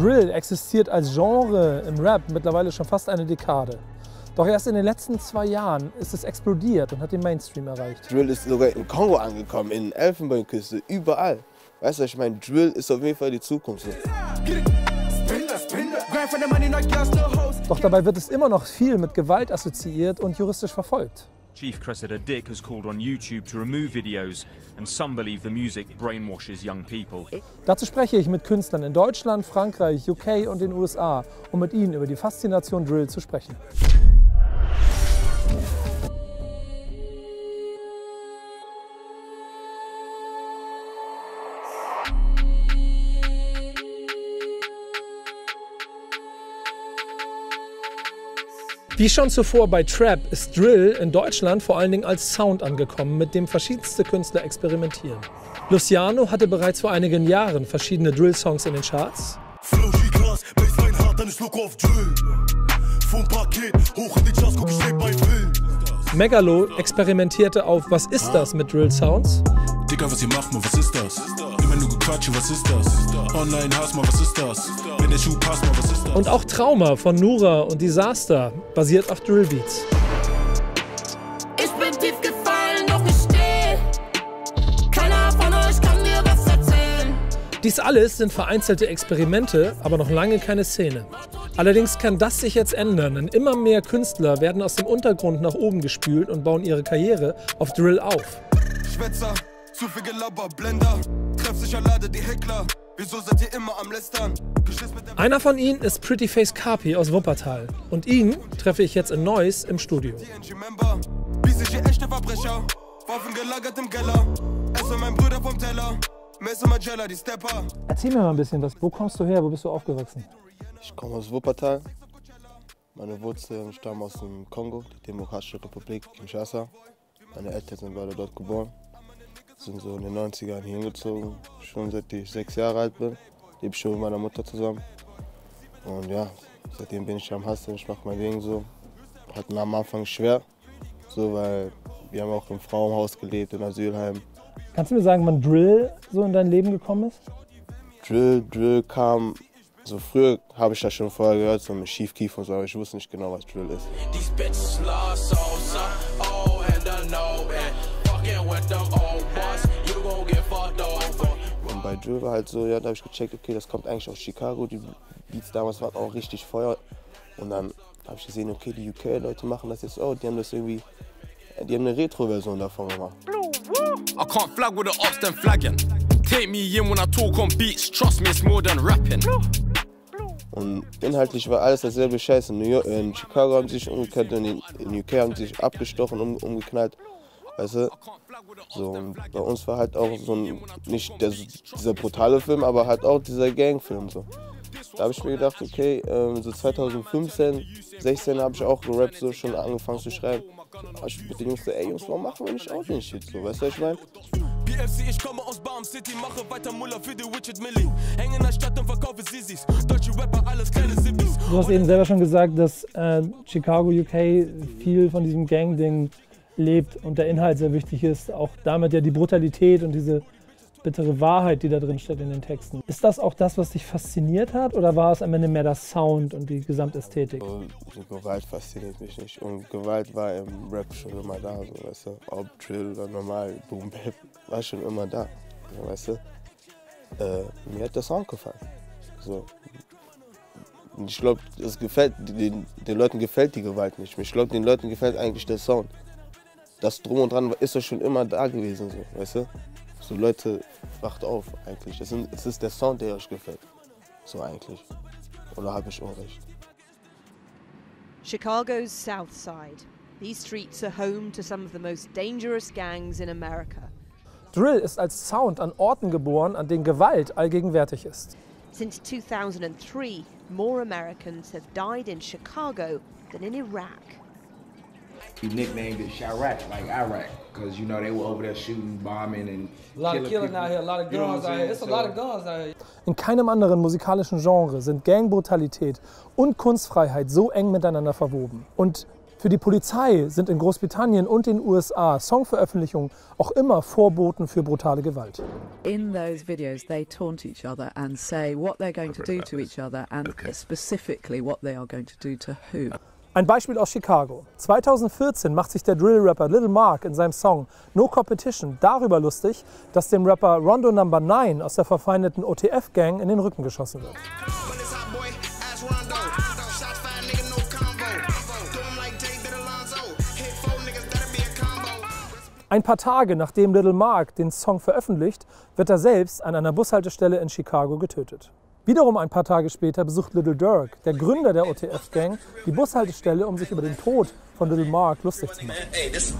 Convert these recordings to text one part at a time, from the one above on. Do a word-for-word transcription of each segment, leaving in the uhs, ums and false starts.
Drill existiert als Genre im Rap mittlerweile schon fast eine Dekade. Doch erst in den letzten zwei Jahren ist es explodiert und hat den Mainstream erreicht. Drill ist sogar im Kongo angekommen, in Elfenbeinküste, überall. Weißt du, ich meine, Drill ist auf jeden Fall die Zukunft. Doch dabei wird es immer noch viel mit Gewalt assoziiert und juristisch verfolgt. Chief Cressida Dick has called on YouTube to remove videos, and some believe the music brainwashes young people. Dazu spreche ich mit Künstlern in Deutschland, Frankreich, U K und den U S A, um mit ihnen über die Faszination Drill zu sprechen. Wie schon zuvor bei Trap ist Drill in Deutschland vor allen Dingen als Sound angekommen, mit dem verschiedenste Künstler experimentieren. Luciano hatte bereits vor einigen Jahren verschiedene Drill-Songs in den Charts. Megalo experimentierte auf Was ist das mit Drill-Sounds. Digga, was ihr macht, mal, was ist das? Immer nur gequatsche, was ist das? Online Hass, mal, was ist das? Wenn der Schuh passt, mal, was ist das? Und auch Trauma von Nura und Disaster basiert auf Drill-Beats. Ich bin tief gefallen, doch ich stehe. Keiner von euch kann mir was erzählen. Dies alles sind vereinzelte Experimente, aber noch lange keine Szene. Allerdings kann das sich jetzt ändern, denn immer mehr Künstler werden aus dem Untergrund nach oben gespült und bauen ihre Karriere auf Drill auf. Schwätzer, zu viel Gelabber, Blender, treffsicher Lade die Heckler. Wieso seid ihr immer am Lästern? Einer von ihnen ist Pretty Face Carpi aus Wuppertal. Und ihn treffe ich jetzt in Neuss im Studio. echte Verbrecher, Waffen gelagert im Keller. Esse mein Bruder vom Teller, Messe Magella, die Stepper. Erzähl mir mal ein bisschen was. Wo kommst du her? Wo bist du aufgewachsen? Ich komme aus Wuppertal. Meine Wurzeln stammen aus dem Kongo, der Demokratische Republik, Kinshasa. Meine Eltern sind beide dort geboren. Sind so in den neunzigern hier hingezogen. Schon seit ich sechs Jahre alt bin, lebe ich schon mit meiner Mutter zusammen. Und ja, seitdem bin ich am Hustlen, ich mache mein Ding so. Hatten am Anfang schwer, so, weil wir haben auch im Frauenhaus gelebt, im Asylheim. Kannst du mir sagen, wann Drill so in dein Leben gekommen ist? Drill, Drill kam, so früher habe ich das schon vorher gehört, so mit Chief Keef und so, aber ich wusste nicht genau, was Drill ist. Und bei Drill war halt so, ja, da habe ich gecheckt, okay, das kommt eigentlich aus Chicago, die Beats damals waren auch richtig Feuer. Und dann habe ich gesehen, okay, die U K-Leute machen das jetzt auch, die haben das irgendwie, die haben eine Retro-Version davon gemacht. I can't flag with the ops, then flagging. Take me in when I talk on beats, trust me, it's more than rapping. Und inhaltlich war alles dasselbe Scheiße. In, New York, in Chicago haben sie sich umgekehrt, in, in U K haben sie sich abgestochen, um, umgeknallt. Weißt du? So, und bei uns war halt auch so ein, nicht der, dieser brutale Film, aber halt auch dieser Gangfilm. So. Da habe ich mir gedacht, okay, ähm, so zweitausendfünfzehn, sechzehn habe ich auch gerappt, so schon angefangen zu schreiben. Da ich mit den Jungs so, ey Jungs, warum machen wir nicht auch den Shit so, weißt du, was ich meine? B F C, ich komme aus Barm City, mache weiter Muller für die Richard Millie. Hänge in der Stadt und verkaufe Sissis, deutsche Rapper, alles kleine Sippis. Du hast eben selber schon gesagt, dass äh, Chicago, U K viel von diesem Gang-Ding lebt und der Inhalt sehr wichtig ist. Auch damit ja die Brutalität und diese bittere Wahrheit, die da drin steht in den Texten. Ist das auch das, was dich fasziniert hat, oder war es am Ende mehr das Sound und die Gesamtästhetik? So, Gewalt fasziniert mich nicht. Und Gewalt war im Rap schon immer da, so, weißt du. Ob Drill oder normal, Boom Bap, war schon immer da, so, weißt du. Äh, mir hat der Sound gefallen. So. Und ich glaube, den, den Leuten gefällt die Gewalt nicht. Ich glaube, den Leuten gefällt eigentlich der Sound. Das Drum und Dran ist doch schon immer da gewesen, so, weißt du. So Leute, wacht auf eigentlich. Es, sind, es ist der Sound, der euch gefällt. So eigentlich. Oder habe ich Unrecht? Chicago's South Side. These streets are home to some of the most dangerous gangs in America. Drill ist als Sound an Orten geboren, an denen Gewalt allgegenwärtig ist. Since two thousand three, more Americans have died in Chicago than in Iraq. He nicknamed it Chirac, like Iraq, because you know they were over there shooting, bombing and a lot of killing out here, a lot of guns out here. There's a lot of guns out here. In keinem anderen musikalischen Genre sind Gangbrutalität und Kunstfreiheit so eng miteinander verwoben. Und Für die Polizei sind in Großbritannien und den U S A Songveröffentlichungen auch immer Vorboten für brutale Gewalt. In those videos they taunt each other and say what they're going to do to each other and specifically what they are going to do to who. Ein Beispiel aus Chicago. zweitausendvierzehn macht sich der Drill-Rapper Lil Mark in seinem Song No Competition darüber lustig, dass dem Rapper Rondo Number neun aus der verfeindeten O T F-Gang in den Rücken geschossen wird. Ein paar Tage nachdem Lil Mark den Song veröffentlicht, wird er selbst an einer Bushaltestelle in Chicago getötet. Wiederum ein paar Tage später besucht Lil Durk, der Gründer der O T F-Gang, die Bushaltestelle, um sich über den Tod von Lil Mark lustig zu machen.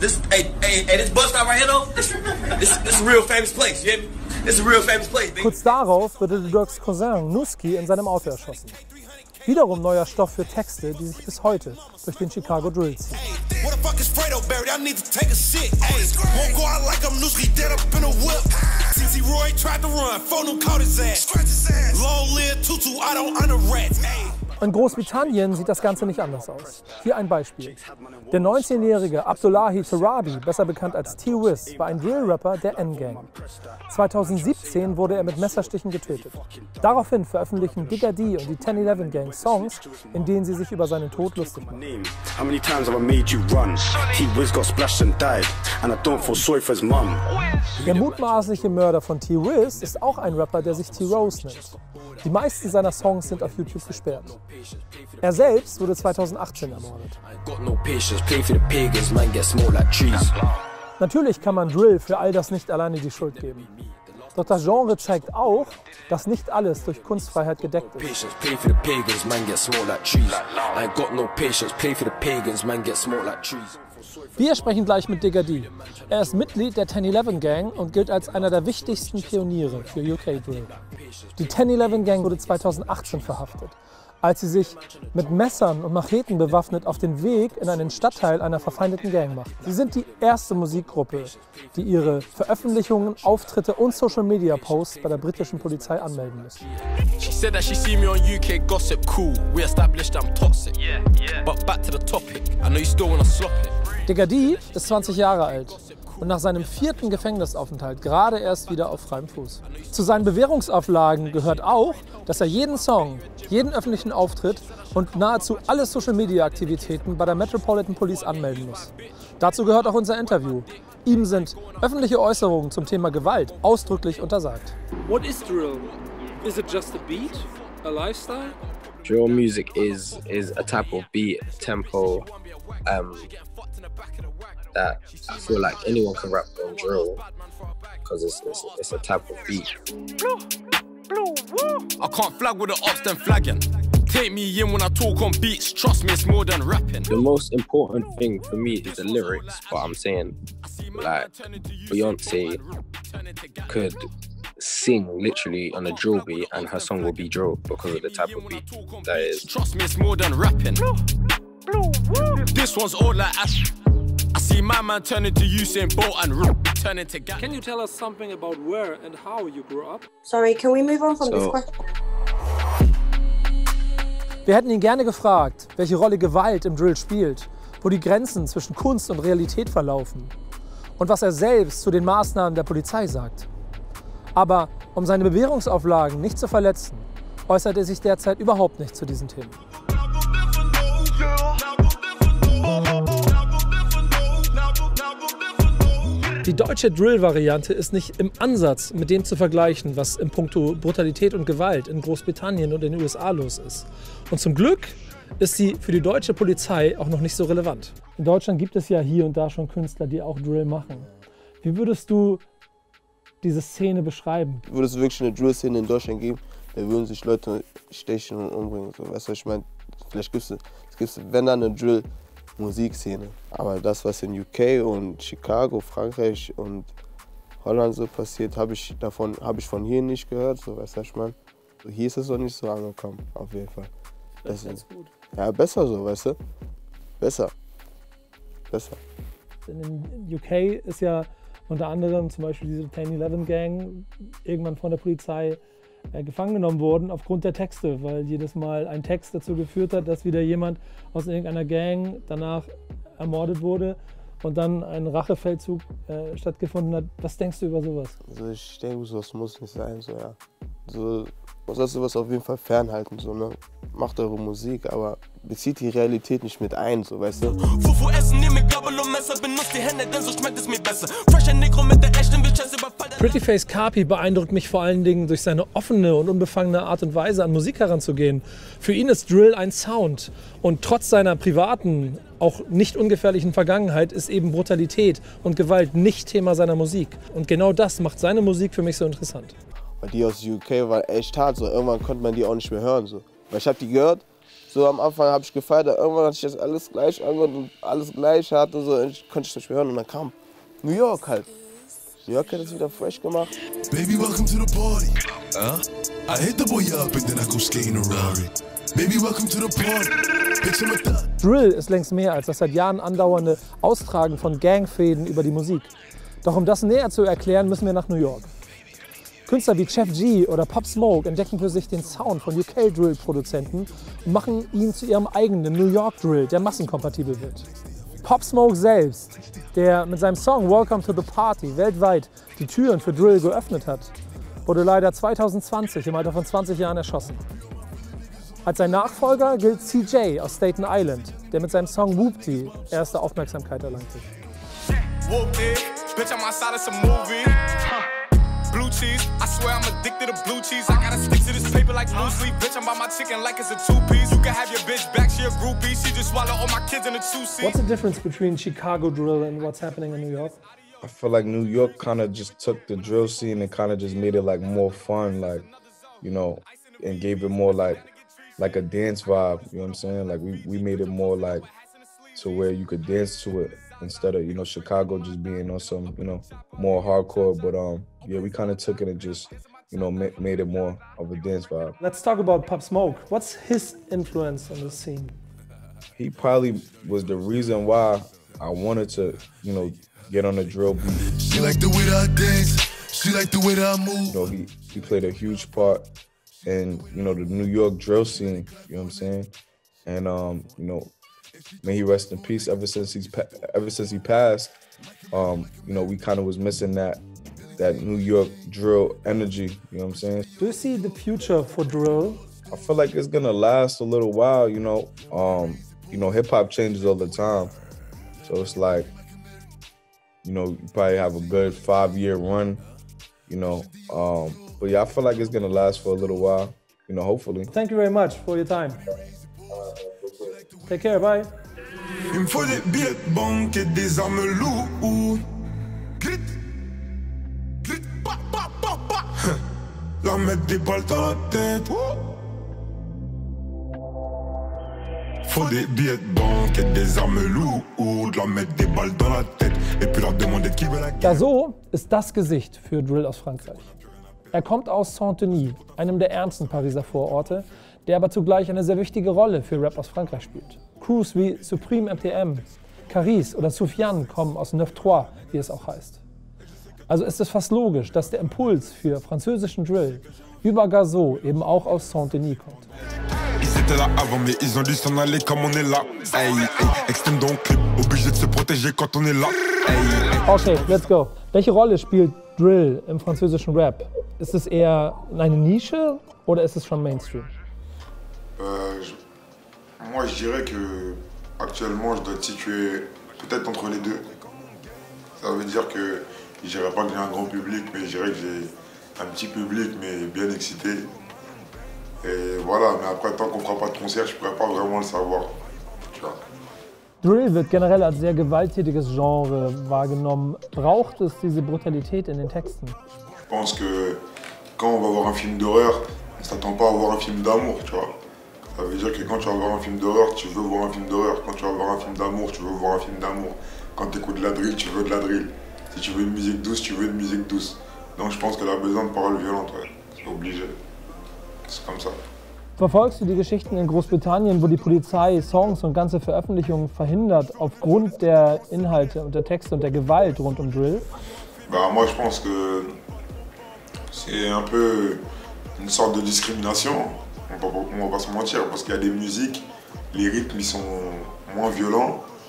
Kurz darauf wird Lil Durks Cousin Newski in seinem Auto erschossen. Wiederum neuer Stoff für Texte, die sich bis heute durch den Chicago Drill ziehen. In Großbritannien sieht das Ganze nicht anders aus. Hier ein Beispiel. Der neunzehnjährige Abdullahi Tarabi, besser bekannt als T-Wiz, war ein Drill-Rapper der N-Gang. zweitausendsiebzehn wurde er mit Messerstichen getötet. Daraufhin veröffentlichen Digga D und die ten eleven Gang Songs, in denen sie sich über seinen Tod lustig machen. Der mutmaßliche Mörder von T-Wiz ist auch ein Rapper, der sich T-Rose nennt. Die meisten seiner Songs sind auf YouTube gesperrt. Er selbst wurde zweitausendachtzehn ermordet. Natürlich kann man Drill für all das nicht alleine die Schuld geben. Doch das Genre zeigt auch, dass nicht alles durch Kunstfreiheit gedeckt ist. Wir sprechen gleich mit Digga D. Er ist Mitglied der ten eleven Gang und gilt als einer der wichtigsten Pioniere für U K Drill. Die ten eleven Gang wurde zweitausendachtzehn verhaftet, als sie sich mit Messern und Macheten bewaffnet auf den Weg in einen Stadtteil einer verfeindeten Gang macht. Sie sind die erste Musikgruppe, die ihre Veröffentlichungen, Auftritte und Social-Media-Posts bei der britischen Polizei anmelden müssen. Digga D ist zwanzig Jahre alt und nach seinem vierten Gefängnisaufenthalt gerade erst wieder auf freiem Fuß. Zu seinen Bewährungsauflagen gehört auch, dass er jeden Song, jeden öffentlichen Auftritt und nahezu alle Social-Media-Aktivitäten bei der Metropolitan Police anmelden muss. Dazu gehört auch unser Interview. Ihm sind öffentliche Äußerungen zum Thema Gewalt ausdrücklich untersagt. What is drill? Is it just a beat, a lifestyle? Drill music is is a type of beat, tempo, um, that I feel like anyone can rap on drill because it's, it's it's a type of beat. I can't flag with the ops, then flagging. Take me in when I talk on beats. Trust me, it's more than rapping. The most important thing for me is the lyrics, but I'm saying, like, Beyonce could sing literally on a drill beat and her song will be drill because of the type of beat that is. Trust me, it's more than rapping. This one's all like Ash. I see my man turn into Usain Bolt and turn into Gap. Can you tell us something about where and how you grew up? Sorry, can we move on from So- this question? Wir hätten ihn gerne gefragt, welche Rolle Gewalt im Drill spielt, wo die Grenzen zwischen Kunst und Realität verlaufen und was er selbst zu den Maßnahmen der Polizei sagt. Aber um seine Bewährungsauflagen nicht zu verletzen, äußert er sich derzeit überhaupt nicht zu diesen Themen. Die deutsche Drill-Variante ist nicht im Ansatz mit dem zu vergleichen, was in puncto Brutalität und Gewalt in Großbritannien und in den U S A los ist. Und zum Glück ist sie für die deutsche Polizei auch noch nicht so relevant. In Deutschland gibt es ja hier und da schon Künstler, die auch Drill machen. Wie würdest du diese Szene beschreiben? Würde es wirklich eine Drill-Szene in Deutschland geben, da würden sich Leute stechen und umbringen. So, weißt du, was ich meine? Vielleicht gibt es, es gibt, wenn dann eine Drill-Musikszene. Aber das, was in U K und Chicago, Frankreich und Holland so passiert, habe ich davon, habe ich von hier nicht gehört. So, weißt du, was ich meine? So, hier ist es noch nicht so angekommen, auf jeden Fall. Das ist ganz gut. Ja, besser so, weißt du? Besser. Besser. In U K ist ja unter anderem zum Beispiel diese ten eleven Gang irgendwann von der Polizei äh, gefangen genommen worden aufgrund der Texte, weil jedes Mal ein Text dazu geführt hat, dass wieder jemand aus irgendeiner Gang danach ermordet wurde und dann ein Rachefeldzug äh, stattgefunden hat. Was denkst du über sowas? Also ich denke, sowas muss nicht sein, so ja. So, man soll sowas auf jeden Fall fernhalten, so, ne? Macht eure Musik, aber bezieht die Realität nicht mit ein, so, weißt du? Fufu essen, nehme Gabel und Messer, benutzt die Hände, denn so schmeckt es mir besser. Fresher Negro mit der echten Wildscheiße überfallen. Prettyface Carpi beeindruckt mich vor allen Dingen durch seine offene und unbefangene Art und Weise, an Musik heranzugehen. Für ihn ist Drill ein Sound und trotz seiner privaten, auch nicht ungefährlichen Vergangenheit ist eben Brutalität und Gewalt nicht Thema seiner Musik. Und genau das macht seine Musik für mich so interessant. Weil die aus U K war echt hart, so irgendwann konnte man die auch nicht mehr hören, so. Weil ich habe die gehört, so am Anfang habe ich gefeiert, irgendwann hatte ich das alles gleich angehört und alles gleich hart und so, und ich konnte es nicht mehr hören und dann kam New York halt. New York hat es wieder fresh gemacht. Baby, welcome to the party. Uh, I hit the boy up and then I go skating a Rari. Baby, welcome to the party. Picture my thigh. Drill ist längst mehr als das seit Jahren andauernde Austragen von Gangfäden über die Musik. Doch um das näher zu erklären, müssen wir nach New York. Künstler wie Chef G oder Pop Smoke entdecken für sich den Sound von U K-Drill-Produzenten und machen ihn zu ihrem eigenen New York Drill, der massenkompatibel wird. Pop Smoke selbst, der mit seinem Song Welcome to the Party weltweit die Türen für Drill geöffnet hat, wurde leider zwanzig zwanzig im Alter von zwanzig Jahren erschossen. Als sein Nachfolger gilt C J aus Staten Island, der mit seinem Song Whoopty erste Aufmerksamkeit erlangte. Blue cheese, I swear I'm addicted to blue cheese. I gotta stick to this paper like blue sleep. Bitch, I'm by my chicken like it's a two-piece. You can have your bitch back, she a groupie. She just swallow all my kids in a two-seat. What's the difference between Chicago drill and what's happening in New York? I feel like New York kind of just took the drill scene and kind of just made it like more fun, like, you know, and gave it more like like a dance vibe, you know what I'm saying? Like we, we made it more like to where you could dance to it instead of, you know, Chicago just being on some, you know, more hardcore. But um, yeah, we kind of took it and just, you know, ma made it more of a dance vibe. Let's talk about Pop Smoke. What's his influence on the scene? He probably was the reason why I wanted to, you know, get on the drill beat. She like the way that I dance. She like the way that I move. You know, he, he played a huge part in, you know, the New York drill scene, you know what I'm saying? And, um, you know, may he rest in peace. Ever since he's ever since he passed, um, you know, we kind of was missing that that New York drill energy, you know what I'm saying? Do you see the future for drill? I feel like it's gonna last a little while, you know. Um, you know, hip-hop changes all the time. So it's like, you know, you probably have a good five-year run, you know. Um, but yeah, I feel like it's gonna last for a little while, you know, hopefully. Thank you very much for your time. Take care, bye. Il me faut des billets de banque et des armes lourdes. Grit, grit, pa, pa, pa, pa. Leur mettre des balles dans la tête. Faut des billets de banque et des armes lourdes. Leur mettre des balles dans la tête et puis leur demander qui veut la guerre. Gazo ist das Gesicht für Drill aus Frankreich. Er kommt aus Saint-Denis, einem der ärmsten Pariser Vororte, der aber zugleich eine sehr wichtige Rolle für Rap aus Frankreich spielt. Crews wie Supreme M T M, Caris oder Soufiane kommen aus neuf trois, wie es auch heißt. Also ist es fast logisch, dass der Impuls für französischen Drill über Gazo eben auch aus Saint-Denis kommt. Ils étaient là avant, mais ils ont dû s'en aller comme on est là. Hey, hey, extrême dans le clip, obligé de se protéger quand on est là. Hey, hey. Okay, let's go. Welche Rolle spielt Drill im französischen Rap? Ist es eher eine Nische oder ist es schon Mainstream? Euh, je, moi, je dirais que actuellement, je dois te situer peut-être entre les deux. Ça veut dire que je dirais pas que j'ai un grand public, mais je dirais que j'ai un petit public, mais bien excité. Et voilà, mais après, tant qu'on fera pas de concert, je pourrais pas vraiment le savoir. Tu vois. Drill wird generell als sehr gewalttätiges Genre wahrgenommen. Braucht es diese Brutalität in den Texten? Je pense que quand on va voir un film d'horreur, on s'attend pas à voir un film d'amour, tu vois. Ça veut dire que quand tu vas voir un film d'horreur, tu veux voir un film d'horreur. Quand tu vas voir un film d'amour, tu veux voir un film d'amour. Quand tu écoutes de la drill, tu veux de la drill. Si tu veux une musique douce, tu veux une musique douce. Donc je pense qu'elle a besoin de paroles violentes, ouais. C'est obligé. C'est comme ça. Verfolgst du die Geschichten in Großbritannien, wo die Polizei Songs und ganze Veröffentlichungen verhindert aufgrund der Inhalte und der Texte und der Gewalt rund um Drill? Bah moi je pense que c'est un peu une sorte de discrimination. On va, on va pas se mentir, parce qu'il y a des musiques, les rythmes ils sont moins violents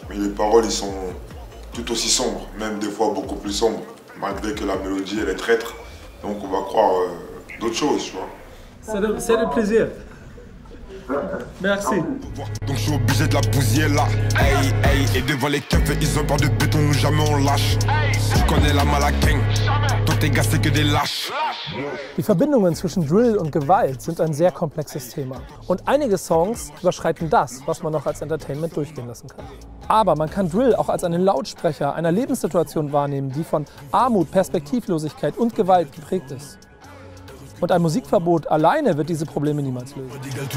Mais les paroles, ils sont tout aussi sombres, même des fois beaucoup plus sombres, malgré que la mélodie, elle est traître. Donc on va croire euh, d'autres choses, tu vois. C'est un plaisir. Merci. Donc je suis obligé de la bousiller là. Hey, hey. Et devant les keufs, ils ont peur de béton, nous jamais on lâche. Je connais la Malaking. Toi tes gars, c'est que des lâches. Die Verbindungen zwischen Drill und Gewalt sind ein sehr komplexes Thema. Und einige Songs überschreiten das, was man noch als Entertainment durchgehen lassen kann. Aber man kann Drill auch als einen Lautsprecher einer Lebenssituation wahrnehmen, die von Armut, Perspektivlosigkeit und Gewalt geprägt ist. Und ein Musikverbot alleine wird diese Probleme niemals lösen.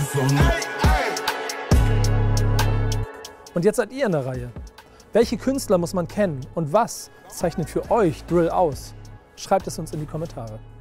Und jetzt seid ihr in der Reihe. Welche Künstler muss man kennen und was zeichnet für euch Drill aus? Schreibt es uns in die Kommentare.